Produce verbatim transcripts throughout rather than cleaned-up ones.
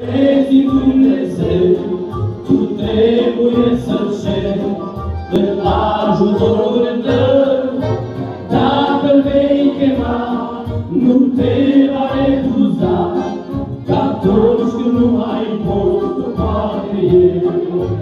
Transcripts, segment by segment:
Vezi Dumnezeu, tu trebuie să-L ceri în ajutorul Tău. Dacă-L vei chema, nu te va refuza, că atunci când nu mai poți, tu poate El.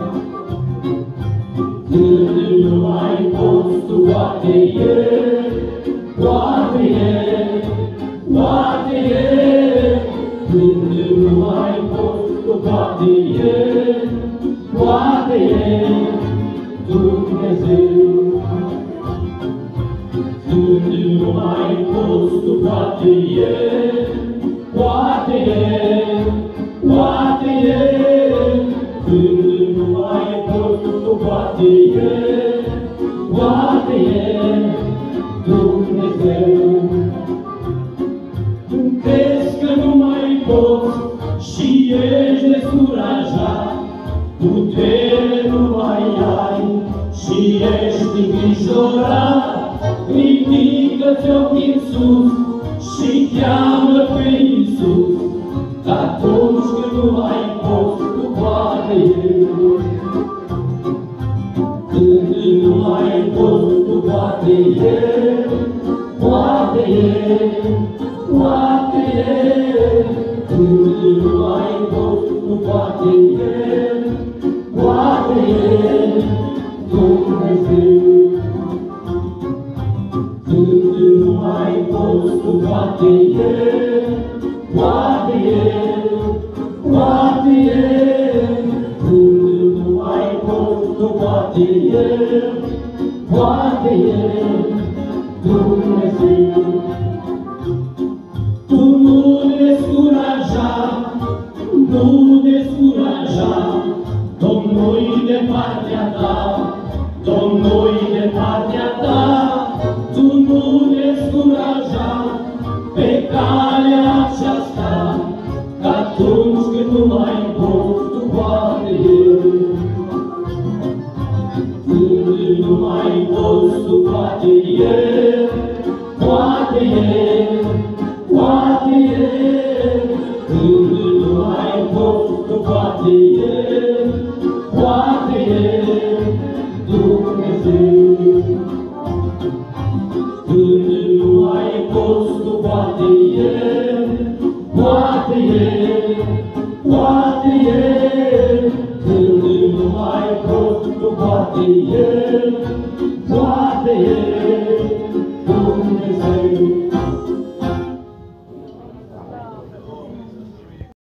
Când nu mai poți, tu poate El, poate El, poate El. Când nu mai poți, tu poate El, poate El, Dumnezeu. Când nu mai poți, tu poate El, poate El, poate El. Când nu mai poți, tu poate El, poate El, Dumnezeu. Când crezi că nu mai poți și ești descurajat, putere nu mai ai și ești îngrijorat, ridică-ți ochii în sus și cheamă pe Iisus, că atunci când nu mai poți, tu poate El. Când nu mai poți, tu poate El, poate El, poate El. Când nu mai poți, tu poate El, poate El, Dumnezeu. Când nu mai poți, tu poate El, poate El, poate El. Când nu mai poți, tu poate El, poate El, Dumnezeu. Tu nu descuraja, nu descuraja, Domnul-i de partea ta, Domnul-i de partea ta. Tu nu descuraja pe calea aceasta, că atunci când nu mai poți, tu poate El. Când nu mai poți, tu poate El, poate El, poate El. Când nu mai poți, tu poate El, poate El, Dumnezeu. Când nu mai poți, tu poate El, poate El, poate El. Când nu mai poți, tu poate El, poate